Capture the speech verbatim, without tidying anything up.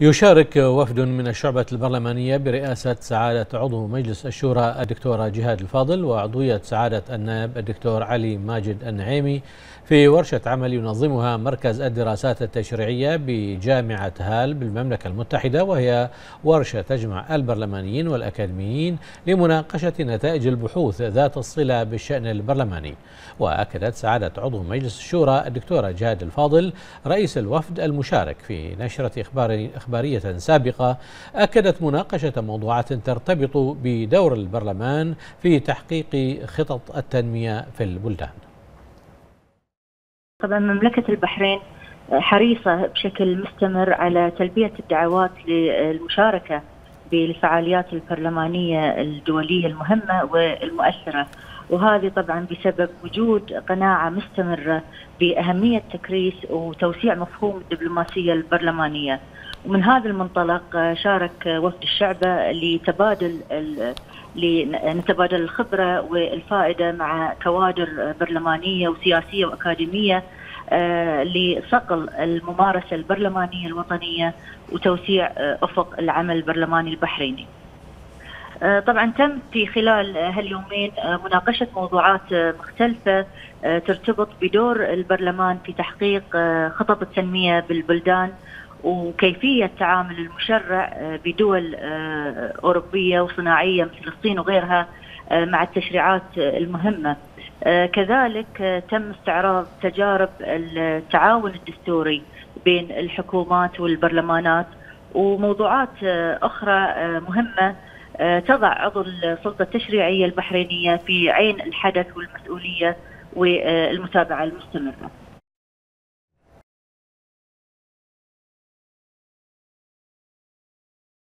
يشارك وفد من الشعبة البرلمانية برئاسة سعادة عضو مجلس الشورى الدكتورة جهاد الفاضل وعضوية سعادة النائب الدكتور علي ماجد النعيمي في ورشة عمل ينظمها مركز الدراسات التشريعية بجامعة هال بالمملكة المتحدة، وهي ورشة تجمع البرلمانيين والأكاديميين لمناقشة نتائج البحوث ذات الصلة بالشأن البرلماني. وأكدت سعادة عضو مجلس الشورى الدكتورة جهاد الفاضل رئيس الوفد المشارك في نشرة إخبار إخبارية سابقة أكدت مناقشة موضوعات ترتبط بدور البرلمان في تحقيق خطط التنمية في البلدان. طبعا مملكة البحرين حريصة بشكل مستمر على تلبية الدعوات للمشاركة بالفعاليات البرلمانية الدولية المهمة والمؤثرة، وهذه طبعا بسبب وجود قناعة مستمرة بأهمية تكريس وتوسيع مفهوم الدبلوماسية البرلمانية. ومن هذا المنطلق شارك وفد الشعبة لتبادل لنتبادل الخبرة والفائدة مع كوادر برلمانية وسياسية وأكاديمية لصقل الممارسة البرلمانية الوطنية وتوسيع أفق العمل البرلماني البحريني. طبعا تم في خلال هاليومين مناقشة موضوعات مختلفة ترتبط بدور البرلمان في تحقيق خطط التنمية بالبلدان وكيفية تعامل المشرع بدول أوروبية وصناعية مثل الصين وغيرها مع التشريعات المهمة. كذلك تم استعراض تجارب التعاون الدستوري بين الحكومات والبرلمانات وموضوعات أخرى مهمة تضع عضو السلطة التشريعية البحرينية في عين الحدث والمسؤولية والمتابعة المستمرة.